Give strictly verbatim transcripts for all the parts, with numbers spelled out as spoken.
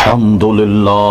الحمد لله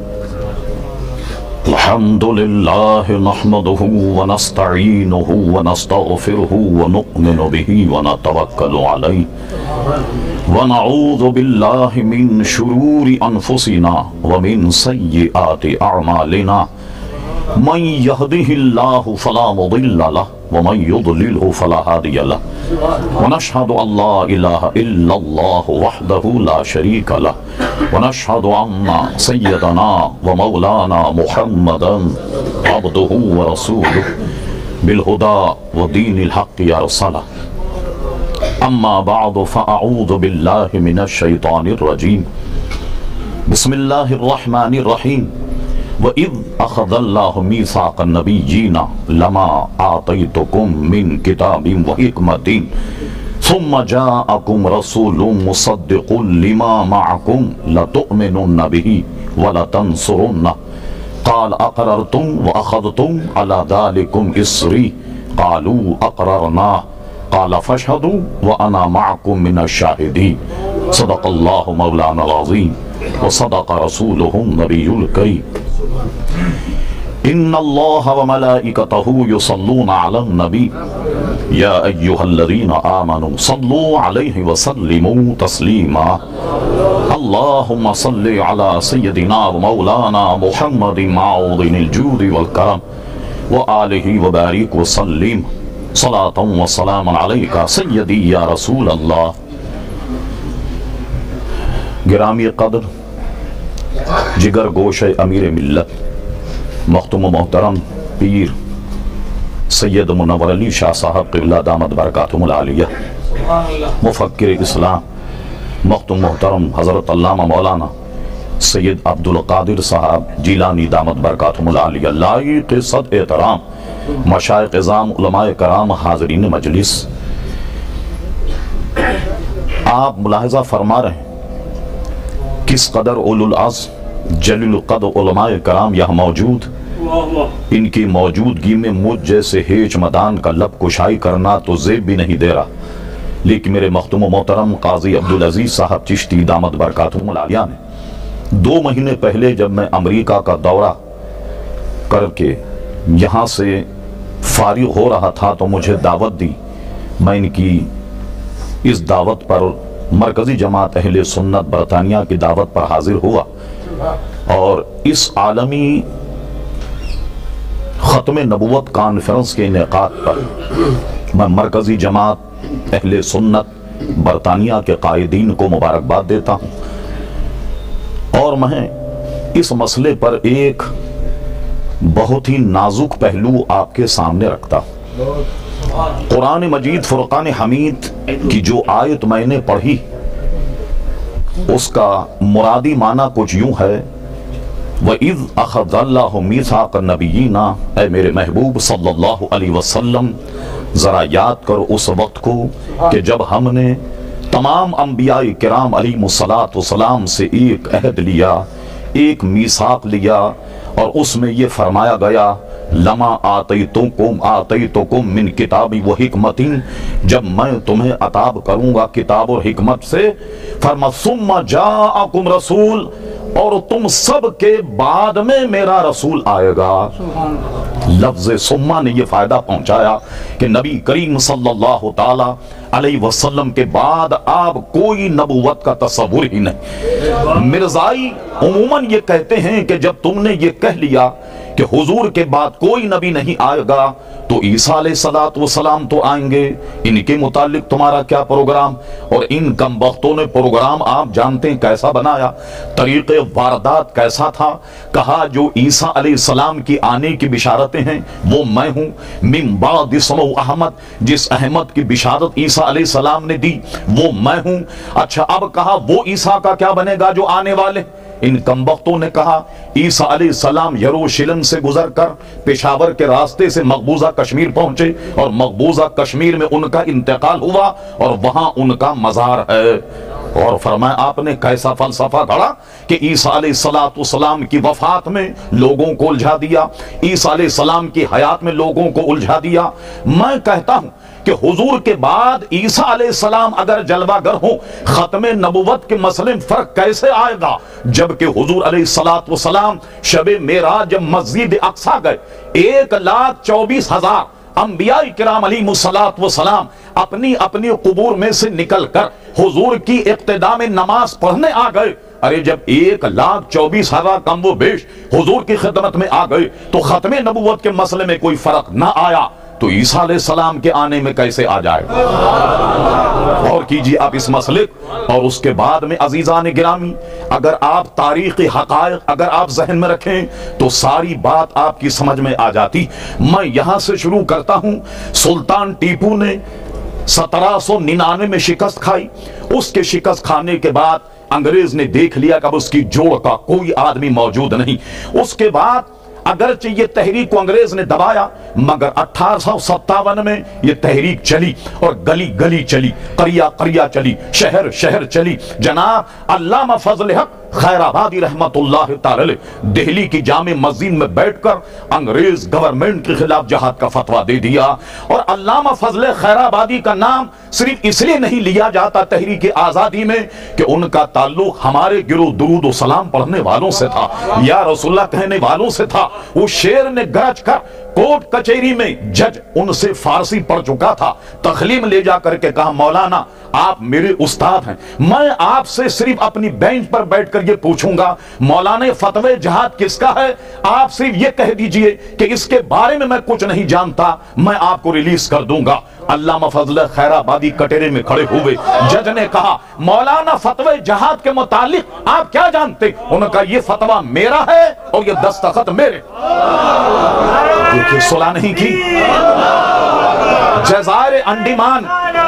الحمد لله نحمده ونستعينه ونستغفره ونؤمن به ونتوكل عليه ونعوذ بالله من شرور أنفسنا ومن سيئات أعمالنا من يهده الله فلا مضل له ومن يضلله فلا هادي له ونشهد أن لا إله إلا الله وحده لا شريك له ونشهد أن سيدنا ومولانا محمدا عبده ورسوله بالهدى ودين الحق يرسله أما بعد فأعوذ بالله من الشيطان الرجيم بسم الله الرحمن الرحيم وَإِذْ أَخَذَ اللَّهُ مِيثَاقَ النَّبِيِّينَ لَمَا آتَيْتُكُم مِّن كِتَابٍ وَحِكْمَةٍ ثُمَّ جَاءَكُمْ رَسُولٌ مُصَدِّقٌ لِّمَا مَعَكُمْ لَتُؤْمِنُنَّ بِهِ وَلَتَنصُرُنَّهُ قَالَ أَقْرَرْتُمْ وَأَخَذْتُمْ عَلَى ذَلِكُمْ إِصْرِي قَالُوا أَقْرَرْنَا قَالَ فَاشْهَدُوا وَأَنَا مَعَكُمْ مِنَ الشَّاهِدِينَ صدق الله مولانا العظيم وصدق رسوله النبي الكريم إن الله وملائكته يصلون على النبي يا أيها الذين آمنوا صلوا عليه وسلموا تسليما اللهم صل على سيدنا ومولانا محمد معوض الجود والكرم وآله وبارك وسلم صلاة وسلام عليك سيدي يا رسول الله گرامی قدر جگر گوش امیر ملت مختوم محترم پیر سید منور علی شاہ صاحب قبلہ دامت برکاتہم العالیہ مفکر اسلام مختوم محترم حضرت علامہ مولانا سید عبدالقادر صاحب جیلانی دامت برکاتہم العالیہ لائق صد احترام مشائخ اعظام علماء کرام حاضرین مجلس، آپ ملاحظہ فرما رہے ہیں کس قدر اولو العزم جلیل القدر علماء کرام یہاں موجود، ان کی موجودگی میں مجھ جیسے ہیچ مدان کا لب کشائی کرنا تو زیب بھی نہیں دے رہا، لیکن میرے مختوم و محترم قاضی عبدالعزیز صاحب چشتی دامت برکاتہم العالیہ نے دو مہینے پہلے جب میں امریکہ کا دورہ کر کے یہاں سے فارغ ہو رہا تھا تو مجھے دعوت دی، میں ان کی اس دعوت پر مرکزی جماعت اہل سنت برطانیہ کی دعوت پر حاضر ہوا اور اس عالمی ختم نبوت کانفرنس کے انعقاد پر میں مرکزی جماعت اہل سنت برطانیہ کے قائدین کو مبارکباد دیتا ہوں، اور میں اس مسئلے پر ایک بہت ہی نازک پہلو آپ کے سامنے رکھتا ہوں۔ قرآن مجید فرقان حمید کی جو آیت میں نے پڑھی اس کا مرادی معنی کچھ یوں ہے، وَإِذْ أَخَذَ اللَّهُ مِيثَاقَ النَّبِيِّينَ، اے میرے محبوب صلی اللہ علیہ وسلم ذرا یاد کرو اس وقت کو کہ جب ہم نے تمام انبیاء کرام علیہ السلام سے ایک عہد لیا، ایک میثاق لیا، اور اس میں یہ فرمایا گیا لما آتیتکم آتیتکم من کتاب و حکمت، جب میں تمہیں عطا کروں گا کتاب اور حکمت سے، فرما ثم جاءکم رسول، اور تم سب کے بعد میں میرا رسول آئے گا۔ لفظ ثم نے یہ فائدہ پہنچایا کہ نبی کریم صلی اللہ تعالی علیہ وسلم کے بعد آپ کوئی نبوت کا تصور ہی نہیں۔ مرزائی عموماً یہ کہتے ہیں کہ جب تم نے یہ کہہ لیا کہ حضور کے بعد کوئی نبی نہیں آئے گا تو عیسیٰ علیہ السلام تو آئیں گے، ان کے متعلق تمہارا کیا پروگرام؟ اور ان کم بختوں نے پروگرام آپ جانتے ہیں کیسا بنایا، طریق واردات کیسا تھا، کہا جو عیسیٰ علیہ السلام کی آنے کی بشارتیں ہیں وہ میں ہوں، من بعد اسمہ احمد، جس احمد کی بشارت عیسیٰ علیہ السلام نے دی وہ میں ہوں۔ اچھا اب کہا وہ عیسیٰ کا کیا بنے گا جو آنے والے؟ ان کمبختوں نے کہا عیسیٰ علیہ السلام یروشلم سے گزر کر پشاور کے راستے سے مقبوضہ کشمیر پہنچے اور مقبوضہ کشمیر میں ان کا انتقال ہوا اور وہاں ان کا مزار ہے، اور فرمایا آپ نے کیسا فلسفہ گھڑا کہ عیسیٰ علیہ السلام کی وفات میں لوگوں کو الجھا دیا، عیسیٰ علیہ السلام کی حیات میں لوگوں کو الجھا دیا۔ میں کہتا ہوں کہ حضور کے بعد عیسیٰ علیہ السلام اگر جلوہ گر ہوں، ختم نبوت کے مسئلے میں فرق کیسے آئے گا؟ جبکہ حضور علیہ السلام شب معراج جب مسجد اقصی گئے، ایک لاکھ چوبیس ہزار انبیاء کرام علیہ السلام اپنی اپنی قبور میں سے نکل کر حضور کی اقتداء میں نماز پڑھنے آ گئے۔ ارے جب ایک لاکھ چوبیس ہزار کم و بیش حضور کی خدمت میں آ گئے تو ختم نبوت کے مسئلے میں کوئی فرق نہ آیا، تو عیسیٰ علیہ السلام کے آنے میں کیسے آ جائے؟ اور کیجئے آپ اس مسئلے اور اس کے بعد میں عزیزان گرامی، اگر آپ تاریخی حقائق اگر آپ ذہن میں رکھیں تو ساری بات آپ کی سمجھ میں آ جاتی۔ میں یہاں سے شروع کرتا ہوں۔ سلطان ٹیپو نے سترہ سو ننانوے میں شکست کھائی۔ اس کے شکست کھانے کے بعد انگریز نے دیکھ لیا کہ اب اس کی جوڑ کا کوئی آدمی موجود نہیں۔ اس کے بعد اگرچہ یہ تحریک کو انگریز نے دبایا، مگر اٹھارہ سو ستاون میں یہ تحریک چلی اور گلی گلی چلی، قریہ قریہ چلی، شہر شہر چلی۔ جناب علامہ فضل حق خیر آبادی رحمت اللہ تعالی دہلی کی جامع مسجد میں بیٹھ کر انگریز گورنمنٹ کے خلاف جہاد کا فتویٰ دے دیا۔ اور علامہ فضل خیر آبادی کا نام صرف اس لیے نہیں لیا جاتا تحریک آزادی میں کہ ان کا تعلق ہمارے گروہ درود و سلام پڑھنے والوں سے تھا، یا رسول اللہ کہنے والوں سے تھا۔ وہ شیر نے گرج کر کوٹ کچہری میں جج ان سے فارسی پڑھ چکا تھا، تخلیم لے جا کر کے کہا مولانا آپ میرے استاد ہیں، میں آپ سے صرف اپنی بینچ پر بیٹھ کر یہ پوچھوں گا مولانا فتوی جہاد کس کا ہے، آپ صرف یہ کہہ دیجئے کہ اس کے بارے میں میں کچھ نہیں جانتا، میں آپ کو ریلیز کر دوں گا۔ علامہ فضل خیر آبادی کٹہرے میں کھڑے ہوئے، جج نے کہا مولانا فتوی جہاد کے متعلق آپ کیا جانتے؟ انہوں نے کہا یہ فتویٰ میرا ہے اور یہ دستخط میرے۔ دیکھیں صلح نہیں کی۔ جزائر انڈیمان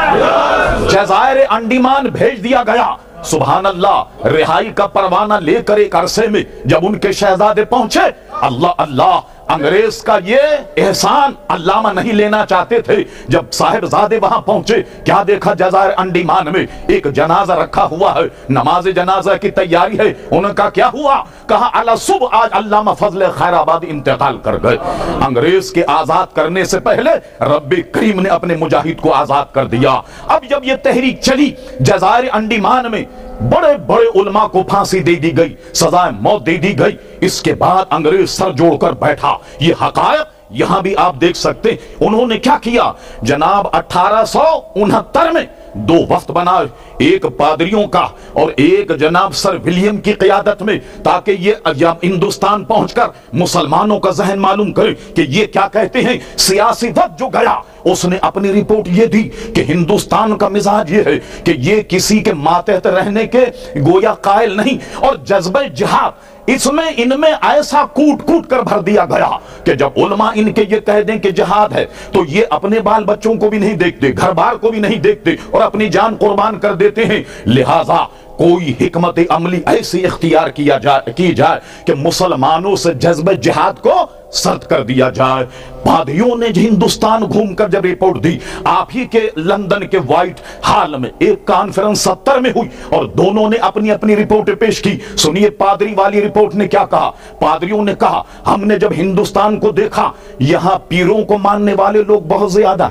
جزائر انڈیمان بھیج دیا گیا۔ سبحان اللہ، رہائی کا پروانہ لے کر ایک عرصے میں جب ان کے شہزادے پہنچے، اللہ اللہ، انگریز کا یہ احسان علامہ نہیں لینا چاہتے تھے۔ جب صاحبزادے وہاں پہنچے، کیا دیکھا جزائر انڈیمان میں ایک جنازہ رکھا ہوا ہے، نماز جنازہ کی تیاری ہے۔ انہوں کا کیا ہوا؟ کہا علی صبح آج علامہ فضل خیر آبادی انتقال کر گئے۔ انگریز کے آزاد کرنے سے پہلے رب کریم نے اپنے مجاہد کو آزاد کر دیا۔ اب جب یہ تحریک چلی جزائر انڈیمان میں، بڑے بڑے علماء کو پھانسی دے دی گئی، سزائے موت دے دی گئی۔ اس کے بعد انگریز سر جوڑ کر بیٹھا۔ یہ حقائق یہاں بھی آپ دیکھ سکتے۔ انہوں نے کیا کیا؟ جناب اٹھارہ سو انہتر میں دو وفد بنائے، ایک پادریوں کا اور ایک جناب سر ولیم کی قیادت میں، تاکہ یہ ہندوستان پہنچ کر مسلمانوں کا ذہن معلوم کرے کہ یہ کیا کہتے ہیں۔ سیاسی وقت جو گیا اس نے اپنی رپورٹ یہ دی کہ ہندوستان کا مزاج یہ ہے کہ یہ کسی کے ماتحت رہنے کے گویا قائل نہیں، اور جذبہ جہاد اس میں ان میں ایسا کوٹ کوٹ کر بھر دیا گیا کہ جب علماء ان کے یہ کہہ دیں کہ جہاد ہے تو یہ اپنے بال بچوں کو بھی نہیں دیکھتے، گھر بار کو بھی نہیں دیکھتے اور اپنی جان قربان کر دیتے ہیں۔ لہٰذا کوئی حکمت عملی ایسی اختیار کیا جائے کی جائے کہ مسلمانوں سے جذبہ جہاد کو سرد کر دیا جائے۔ پادریوں نے ہندوستان گھوم کر جب رپورٹ دی، آپ ہی کے لندن کے وائٹ ہال میں ایک کانفرنس ستر میں ہوئی اور دونوں نے اپنی اپنی رپورٹ پیش کی۔ سنیے پادری والی رپورٹ نے کیا کہا۔ پادریوں نے کہا ہم نے جب ہندوستان کو دیکھا، یہاں پیروں کو ماننے والے لوگ بہت زیادہ،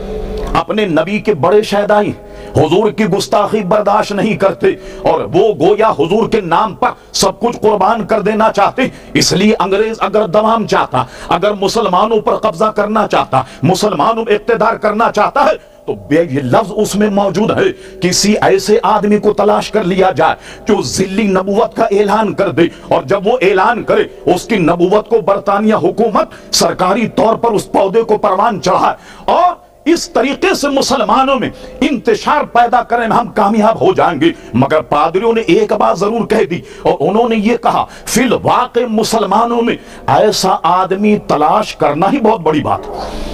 اپنے نبی کے بڑے شہدائی حضور کی گستاخی برداشت نہیں کرتے، اور وہ گویا حضور کے نام پر سب کچھ قربان کر دینا چاہتے۔ اس لیے انگریز اگر دوام چاہتا، اگر مسلمانوں پر قبضہ کرنا چاہتا، مسلمانوں پر اقتدار کرنا چاہتا ہے تو یہ لفظ اس میں موجود ہے، کسی ایسے آدمی کو تلاش کر لیا جائے جو ذلی نبوت کا اعلان کر دے، اور جب وہ اعلان کرے اس کی نبوت کو برطانیہ حکومت سرکاری طور پر اس پودے کو پروان چڑھائے، اور اس طریقے سے مسلمانوں میں انتشار پیدا کرنے میں ہم کامیاب ہو جائیں گے۔ مگر پادریوں نے ایک بات ضرور کہہ دی، اور انہوں نے یہ کہا فی الواقع مسلمانوں میں ایسا آدمی تلاش کرنا ہی بہت بڑی بات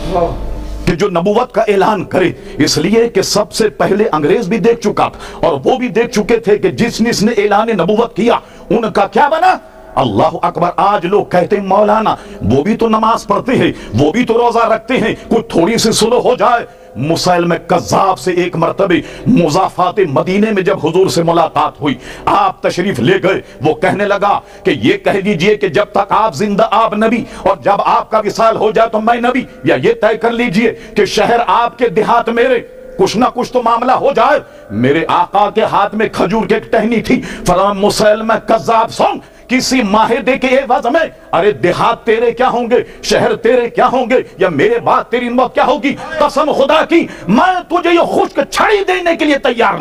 کہ جو نبوت کا اعلان کرے، اس لیے کہ سب سے پہلے انگریز بھی دیکھ چکا تھا اور وہ بھی دیکھ چکے تھے کہ جس جس نے اعلان نبوت کیا ان کا کیا بنا۔ اللہ اکبر، آج لوگ کہتے ہیں مولانا وہ بھی تو نماز پڑھتے ہیں، وہ بھی تو روزہ رکھتے ہیں، کچھ تھوڑی سی سلو ہو جائے مسیلمہ کذاب سے ایک مرتبہ مضافات مدینے میں جب حضور سے ملاقات ہوئی، آپ تشریف لے گئے، وہ کہنے لگا کہ یہ کہہ دیجئے کہ جب تک آپ زندہ آپ نبی، اور جب آپ کا وصال ہو جائے تو میں نبی، یا یہ طے کر لیجئے کہ شہر آپ کے دیہات میرے، کچھ نہ کچھ تو معاملہ ہو جائے۔ میرے آقا کے ہاتھ میں کھجور کی ایک ٹہنی تھی، فرمایا مسیلمہ کذاب سن، کسی معاہدے کے عوض میں، ارے دیہات تیرے کیا ہوں گے، شہر تیرے کیا ہوں گے، یا میرے بعد تیری موت کیا ہوگی، قسم خدا کی میں تجھے یہ خشک چھڑی دینے کے لیے تیار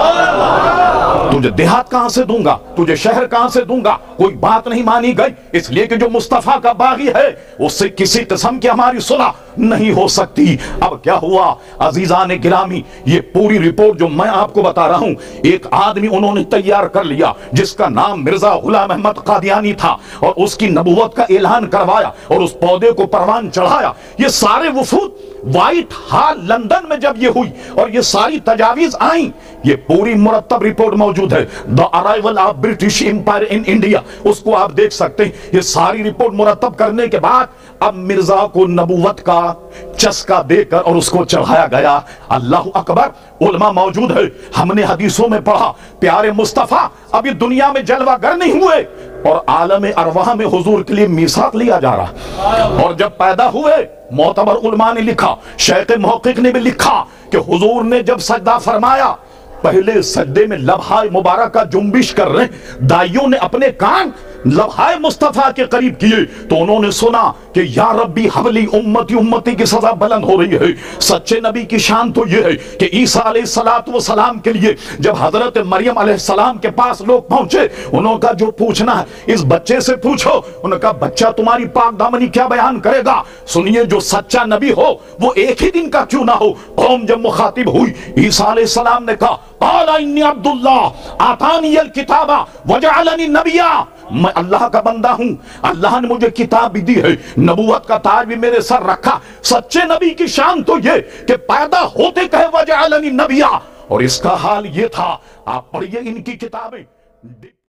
نہیں۔ تجھے دیہات کہاں سے دوں گا، تجھے شہر کہاں سے دوں گا، کوئی بات نہیں مانی گئی، اس لیے کہ جو مصطفیٰ کا باغی ہے اس سے کسی قسم کی ہماری صلح نہیں ہو سکتی۔ اب کیا ہوا عزیزان گرامی، یہ پوری رپورٹ جو میں آپ کو بتا رہا ہوں، ایک آدمی انہوں نے تیار کر لیا جس کا نام مرزا غلام احمد قادیانی تھا، اور اس کی نبوت کا اعلان کروایا اور اس پودے کو پروان چڑھایا۔ یہ سارے وفود وائٹ ہال لندن میں جب یہ ہوئی اور یہ ساری تجاویز آئیں، یہ پوری مرتب رپورٹ موجود ہے، The Arrival of British Empire in India، اس کو آپ دیکھ سکتے ہیں۔ یہ ساری رپورٹ مرتب کرنے کے بعد اب مرزا کو نبوت کا چسکا دے کر اور اس کو چڑھایا گیا۔ اللہ اکبر، علماء موجود ہے، ہم نے حدیثوں میں پڑھا پیارے مصطفیٰ ابھی دنیا میں جلوہ گر نہیں ہوئے اور عالم ارواح میں حضور کے لیے میثاق لیا جا رہا، اور جب پیدا ہوئے معتبر علماء نے لکھا، شیخ محقق نے بھی لکھا کہ حضور نے جب سجدہ فرمایا، پہلے سجدے میں لبہائے مبارکہ جنبش کر رہے، دائیوں نے اپنے کان لبہائے مصطفیٰ کے قریب کیے تو انہوں نے سنا کہ یا ربی حبلی امتی امتی کی سزا بلند ہو رہی ہے۔ سچے نبی کی شان تو یہ ہے کہ عیسیٰ علیہ السلام کے لیے جب حضرت مریم علیہ السلام کے پاس لوگ پہنچے، انہوں کا جو پوچھنا ہے اس بچے سے پوچھو، انہوں کا بچہ تمہاری پاک دامنی کیا بیان کرے گا۔ سنیے جو سچا نبی ہو وہ ایک ہی دن کا کیوں نہ ہو۔ قوم جب مخاطب ہوئی، عیسیٰ علیہ السلام نے کہا قال انی عبداللہ آتانی الکتاب وجعلنی نبیا، میں اللہ کا بندہ ہوں، اللہ نے مجھے کتاب بھی دی ہے، نبوت کا تاج بھی میرے سر رکھا۔ سچے نبی کی شان تو یہ کہ پیدا ہوتے کہے وجعلنی نبیا، اور اس کا حال یہ تھا، آپ پڑھیے ان کی کتابیں۔